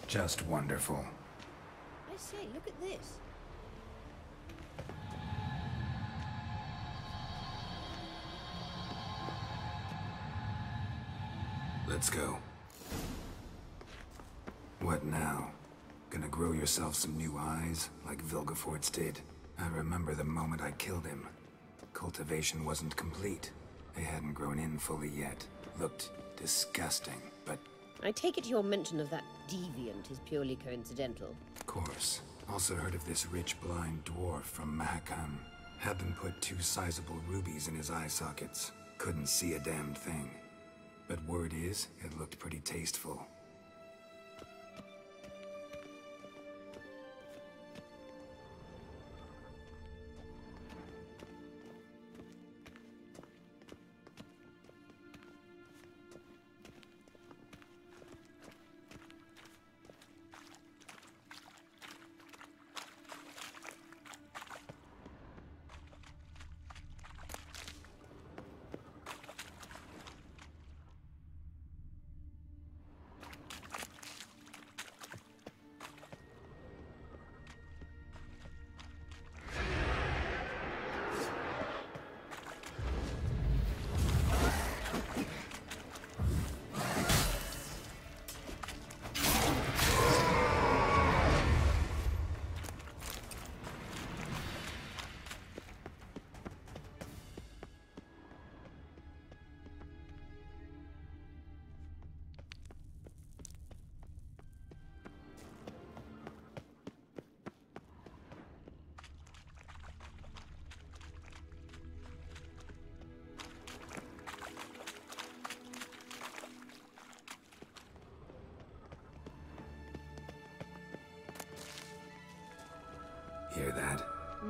Just wonderful. I say, look at this. Let's go. What now? Gonna grow yourself some new eyes, like Vilgefortz did? I remember the moment I killed him. Cultivation wasn't complete. They hadn't grown in fully yet. Looked disgusting, but... I take it your mention of that deviant is purely coincidental. Of course. Also heard of this rich blind dwarf from Mahakam. Had them put 2 sizable rubies in his eye sockets. Couldn't see a damn thing. But word is, it looked pretty tasteful. Hear that?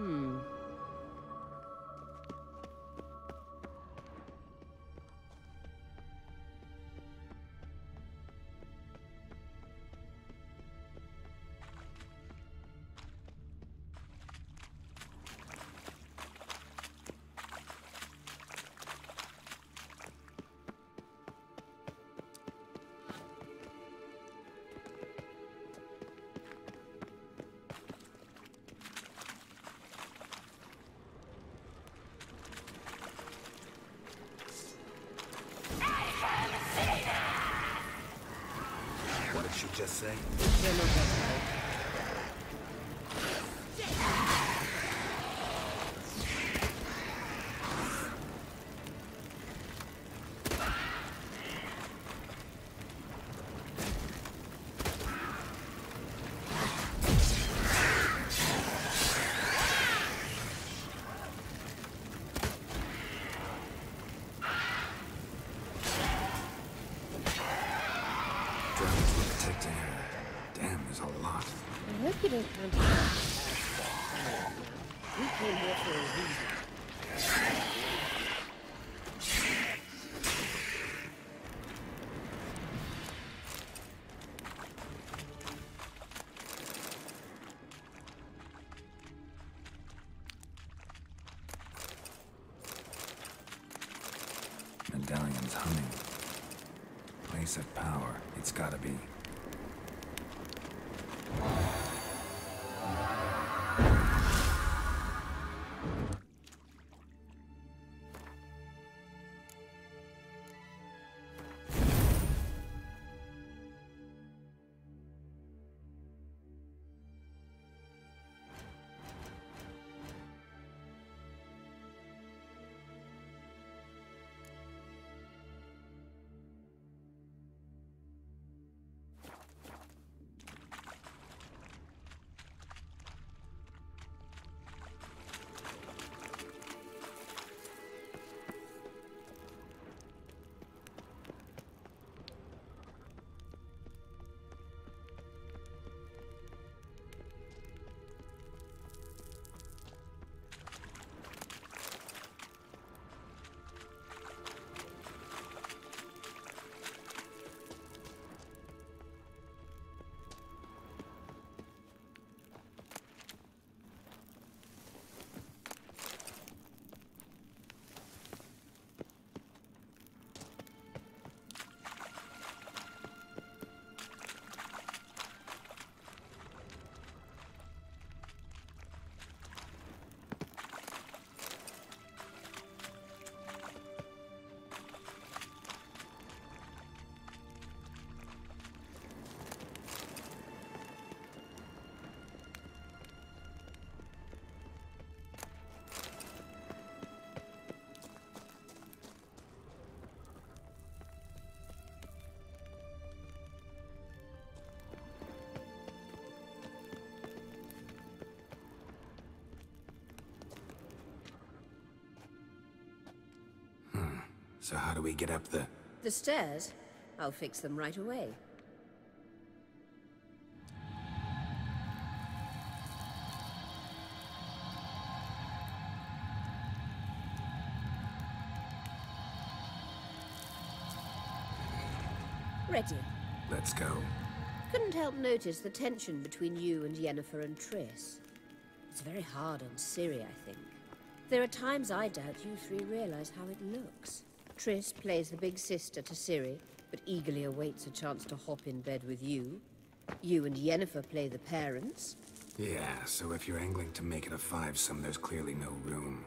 What did she just say? You're not that Protecting her. Damn, there's a lot. I hope you don't count it out. We came here for a reason. Medallion's humming. Place of power. It's gotta be. So how do we get up the... The stairs? I'll fix them right away. Ready. Let's go. Couldn't help notice the tension between you and Yennefer and Triss. It's very hard on Ciri, I think. There are times I doubt you three realize how it looks. Triss plays the big sister to Ciri, but eagerly awaits a chance to hop in bed with you. You and Yennefer play the parents. Yeah, so if you're angling to make it a five-some, there's clearly no room.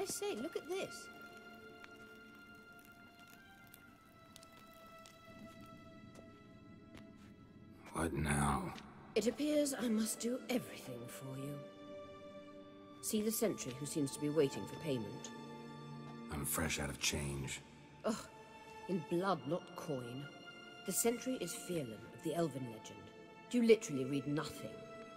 I say, look at this. What now? It appears I must do everything for you. See the sentry who seems to be waiting for payment. I'm fresh out of change. Ugh, in blood, not coin. The sentry is Fearlan of the Elven legend. You literally read nothing.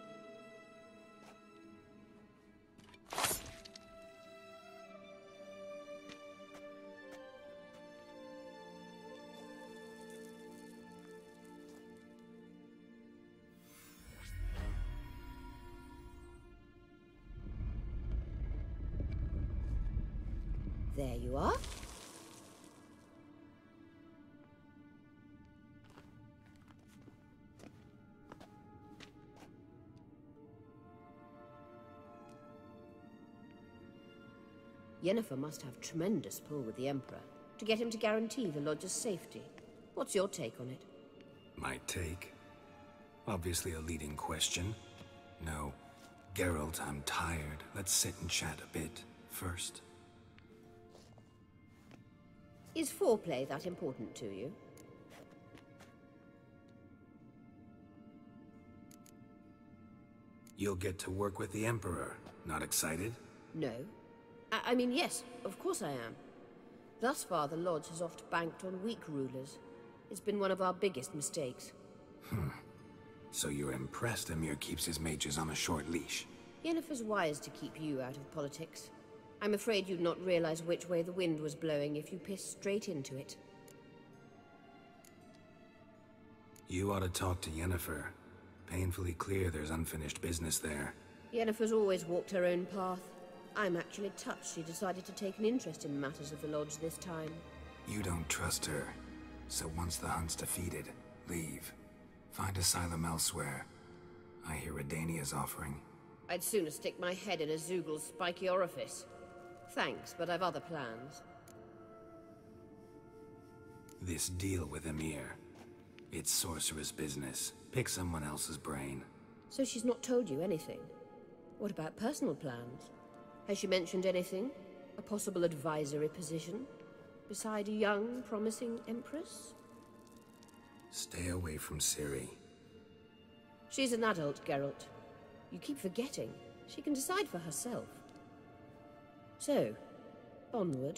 There you are. Yennefer must have tremendous pull with the Emperor to get him to guarantee the Lodge's safety. What's your take on it? My take? Obviously a leading question. No. Geralt, I'm tired. Let's sit and chat a bit first. Is foreplay that important to you? You'll get to work with the Emperor. Not excited? No. I mean, yes, of course I am. Thus far, the Lodge has oft banked on weak rulers. It's been one of our biggest mistakes. So you're impressed Emir keeps his mages on a short leash? Yennefer's wise to keep you out of politics. I'm afraid you'd not realize which way the wind was blowing if you pissed straight into it. You ought to talk to Yennefer. Painfully clear there's unfinished business there. Yennefer's always walked her own path. I'm actually touched she decided to take an interest in matters of the Lodge this time. You don't trust her. So once the hunt's defeated, leave. Find asylum elsewhere. I hear Redania's offering. I'd sooner stick my head in a Zoogl's spiky orifice. Thanks, but I've other plans. This deal with Emir. It's sorceress business. Pick someone else's brain. So she's not told you anything? What about personal plans? Has she mentioned anything? A possible advisory position? Beside a young, promising empress? Stay away from Ciri. She's an adult, Geralt. You keep forgetting. She can decide for herself. So, onward.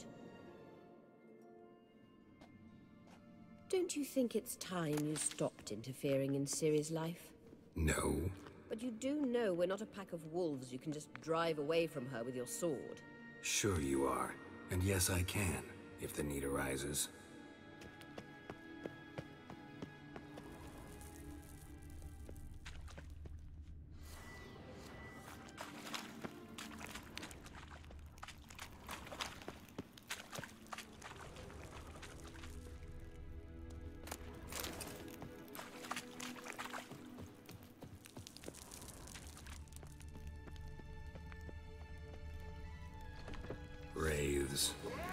Don't you think it's time you stopped interfering in Ciri's life? No. But you do know we're not a pack of wolves you can just drive away from her with your sword. Sure you are. And yes, I can, if the need arises. Wraiths.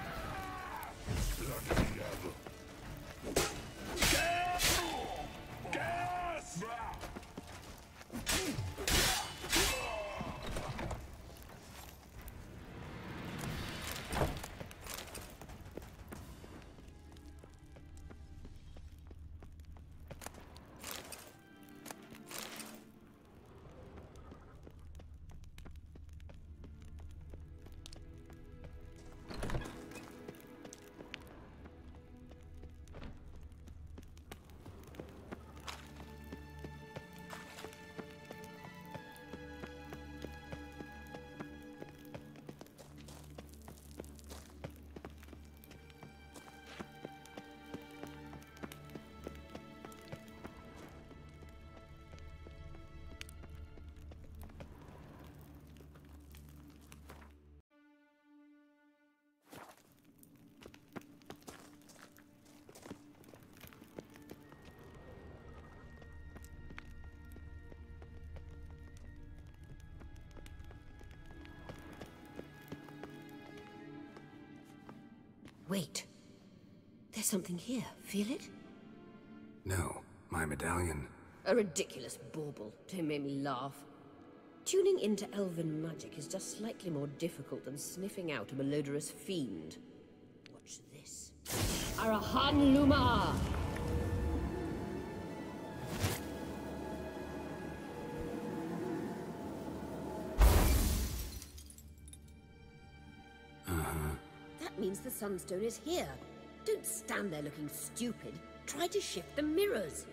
Wait. There's something here. Feel it? No, my medallion. A ridiculous bauble. Don't make me laugh. Tuning into elven magic is just slightly more difficult than sniffing out a malodorous fiend. Watch this. Arahan Luma! That means the Sunstone is here. Don't stand there looking stupid. Try to shift the mirrors.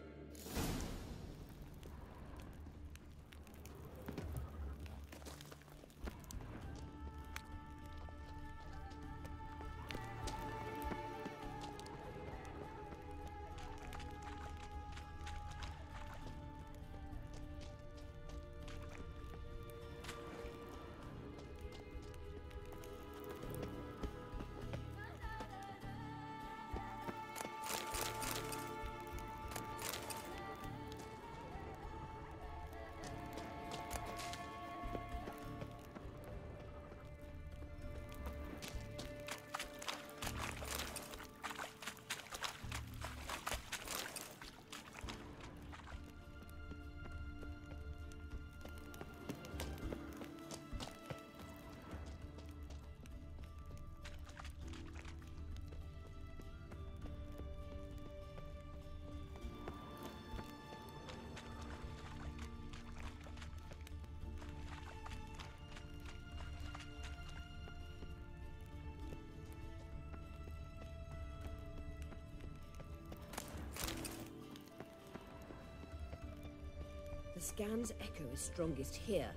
The scan's echo is strongest here.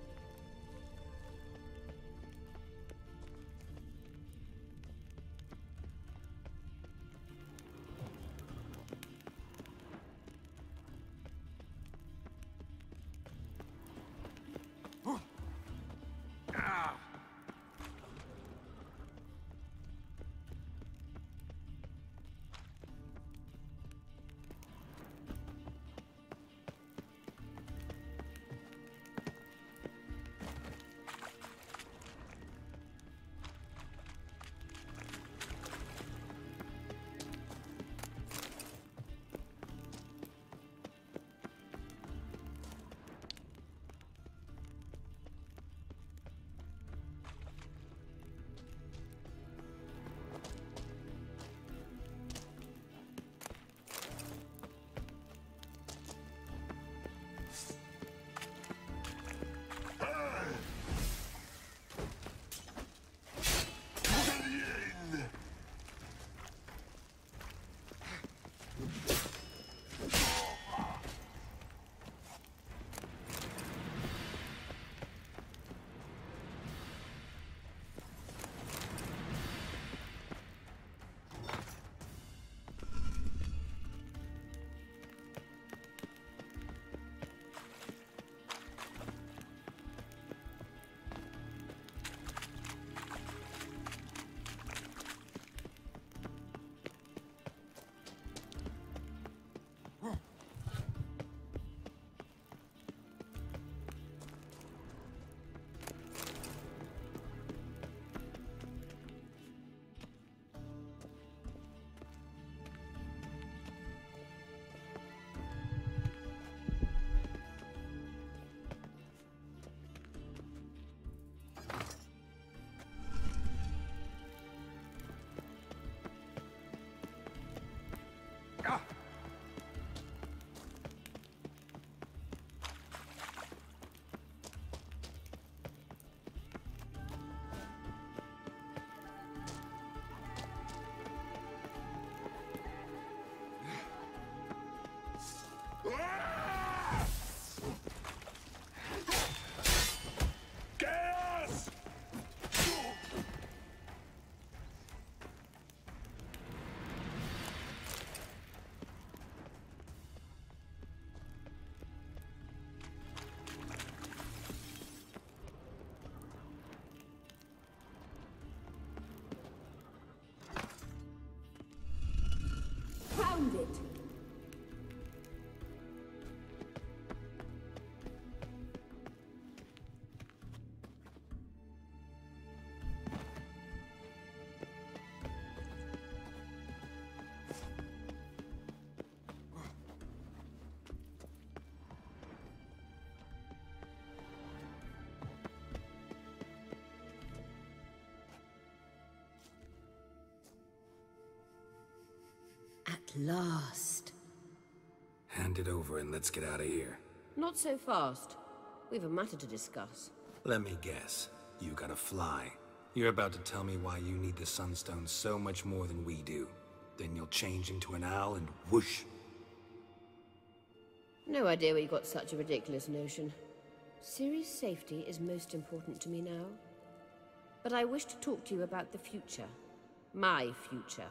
Found it. last. Hand it over and let's get out of here. Not so fast. We've a matter to discuss. Let me guess. You gotta fly. You're about to tell me why you need the Sunstone so much more than we do. Then you'll change into an owl and whoosh. No idea where you got such a ridiculous notion. Ciri's safety is most important to me now. But I wish to talk to you about the future. My future.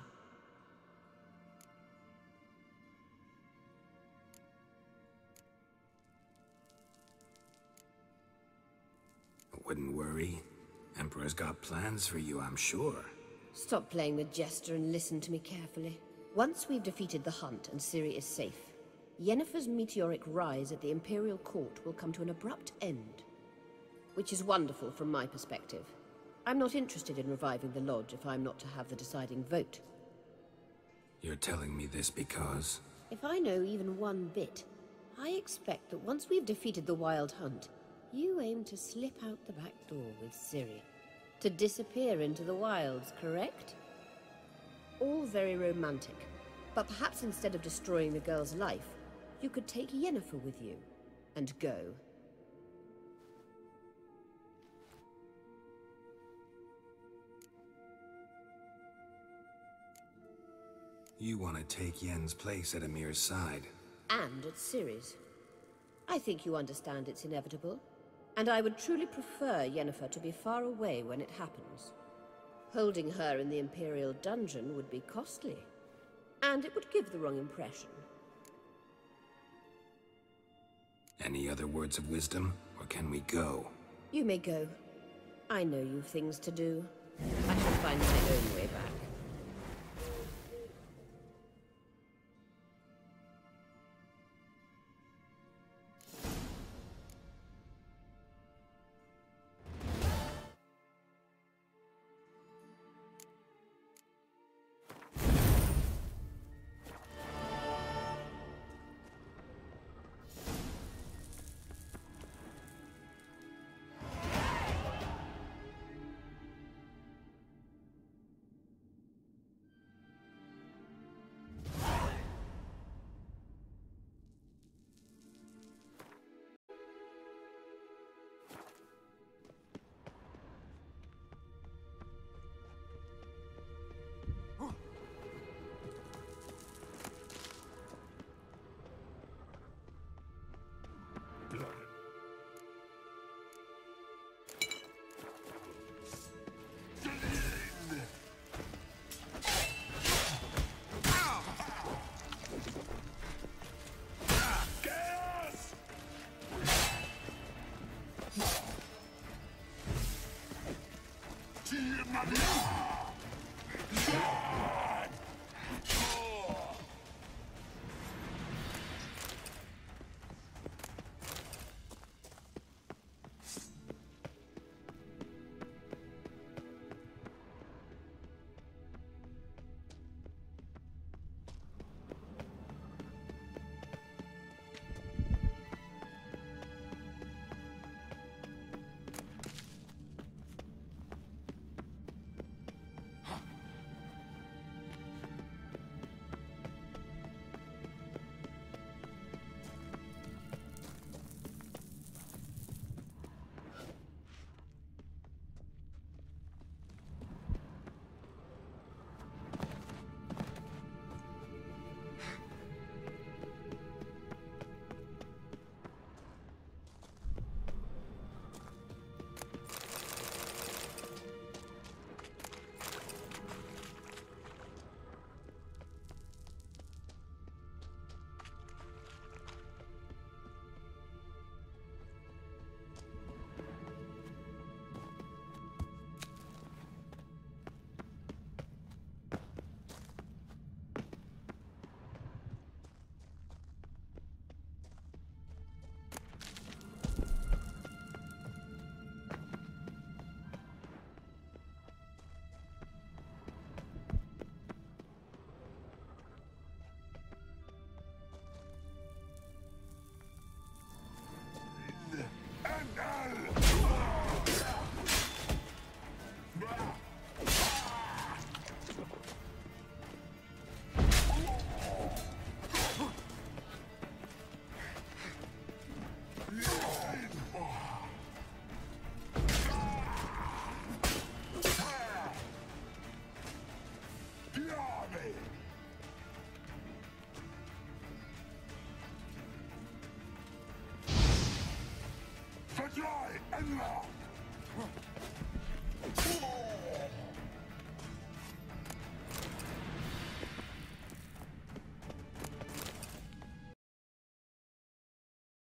Wouldn't worry. Emperor's got plans for you, I'm sure. Stop playing the jester and listen to me carefully. Once we've defeated the hunt and Ciri is safe, Yennefer's meteoric rise at the Imperial Court will come to an abrupt end. Which is wonderful from my perspective. I'm not interested in reviving the Lodge if I'm not to have the deciding vote. You're telling me this because... If I know even one bit, I expect that once we've defeated the Wild Hunt, you aim to slip out the back door with Ciri. To disappear into the wilds, correct? All very romantic. But perhaps instead of destroying the girl's life, you could take Yennefer with you, and go. You want to take Yen's place at Amir's side. And at Ciri's. I think you understand it's inevitable. And I would truly prefer Yennefer to be far away when it happens. Holding her in the Imperial dungeon would be costly. And it would give the wrong impression. Any other words of wisdom, or can we go? You may go. I know you've things to do. I shall find my own way back.